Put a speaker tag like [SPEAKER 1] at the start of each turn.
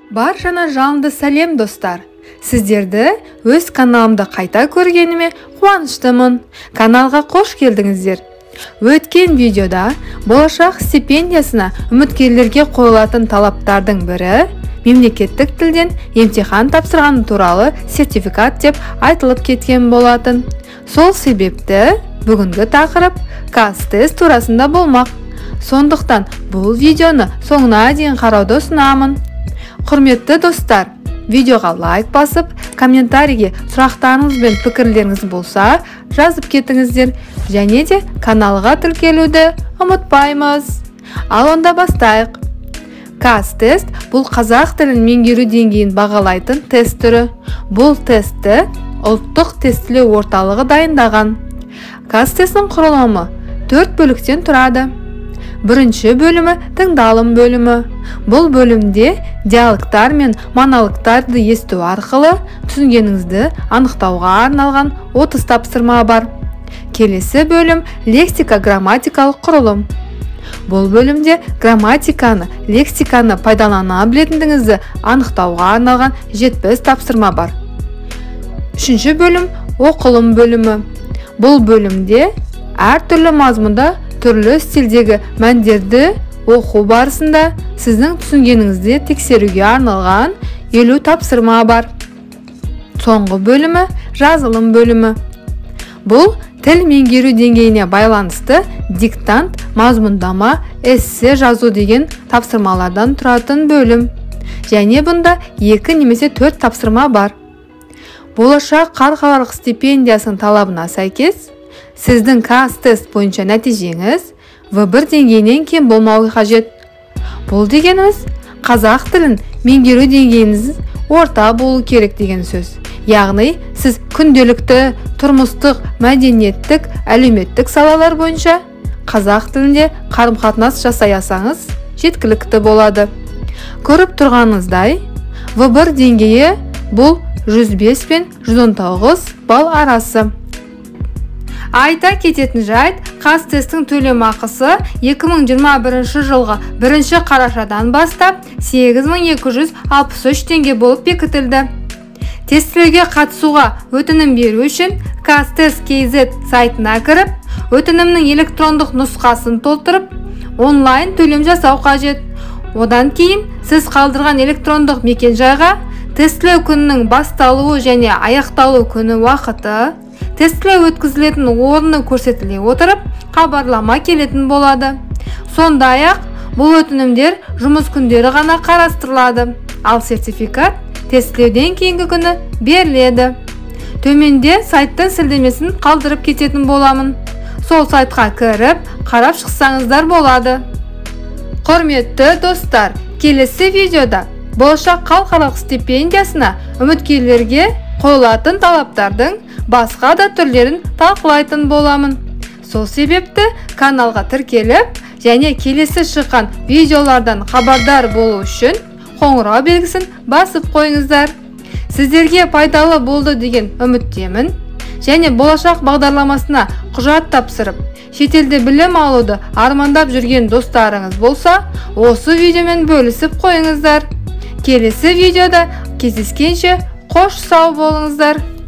[SPEAKER 1] Баршаңа жалынды сәлем достар. Сіздерді өз каналымда қайта көргеніме қуаныштымын. Каналға қош келдіңіздер. Өткен видеода болашақ стипендиясына үміткерлерге қойылатын талаптардың бірі мемлекеттік тілден емтихан тапсырғаны туралы сертификат деп айтылып кеткен болатын. Сол себепті бүгінгі тақырып қазтест турасында болмақ. Сондықтан бұл видеоны соңына дейін қарауды ұсынамын. Құрметті достар, видеоға лайк басып, комментарийге сұрақтарыңыз бен пікірлеріңіз болса, жазып кетіңіздер, және де каналға тіркелуді ұмытпаймыз. Ал онда бастайық. қазтест бұл қазақ тілін меңгеру деңгейін бағалайтын тест түрі. Бұл тестті ұлттық тестілеу орталығы дайындаған. қазтесттің құрылымы 4 бөліктен тұрады. Бірінші бөлімі тыңдалым бөлімі. Бұл бөлімде диалогтар мен монологтарды есту арқылы түсінгеніңізді анықтауға арналған 30 тапсырма бар. Келесі бөлім лексика-грамматикалық құрылым. Бұл бөлімде грамматиканы, лексиканы пайдалана білетіндігіңізді анықтауға арналған 70 тапсырма бар. Үшінші бөлім оқылым бөлімі. Бұл бөлімде әртүрлі мазмұнда түрлі стилдегі мәндерді оқу барысында сіздің түсінгеніңізді тексеруге арналған 50 тапсырма бар. Соңғы бөлімі жазылым бөлімі. Бұл тіл меңгеру деңгейіне байланысты диктант, мазмұндама, эссе жазу деген тапсырмалардан тұратын бөлім. Және бұнда 2 немесе 4 тапсырма бар. Болашақ халықаралық стипендиясының талабына сәйкес сіздің қазтест бойынша нәтижеңіз В1 деңгейінен кем болмауы қажет. Бұл дегеніміз қазақ тілін меңгеру деңгейіңіз орта болу керек деген сөз. Яғни сіз күнделікті, тұрмыстық, мәдениеттік, әлеуметтік салалар бойынша қазақ тілінде қарым-қатынас жасай алсаңыз жеткілікті болады. Көріп тұрғаныңыздай, В1 деңгейі бұл 105 пен 119 балл арасы. Айта кететін жайт, қазтесттің төлемақысы 2021 жылғы 1 қарашадан бастап 8263 теңге болып бекітілді. Тестілеуге қатысуға өтінім беру үшін қазтест.kz сайтына кіріп, өтінімнің электрондық нұсқасын толтырып, онлайн төлем жасау қажет. Одан кейін сіз қалдырған электрондық мекенжайға тестілеу күнінің басталуы және аяқталу күні уақыты, тестілеу өткізілетін орны көрсетіле отырып, хабарлама келетін болады. Сондай-ақ, бұл өтінімдер жұмыс күндері ғана қарастырылады, ал сертификат тестілеуден кейінгі күні беріледі. Төменде сайттың сілтемесін қалдырып кететін боламын. Сол сайтқа кіріп, қарап шықсаңыздар болады. Құрметті достар, келесі видеода болашақ халықаралық стипендиясына үміткерлерге қойылатын талаптардың басқа да түрлерін талқылайтын боламын. Сол себепті каналға тіркеліп, және келесі шыққан видеолардан хабардар болу үшін қоңырау белгісін басып қойыңыздар. Сіздерге пайдалы болды деген үміттемін. Және болашақ бағдарламасына құжат тапсырып, шетелде білім алуды армандап жүрген достарыңыз болса, осы видеомен бөлісіп қойыңыздар. Келесі видеода кездескенше қош сау болыңыздар.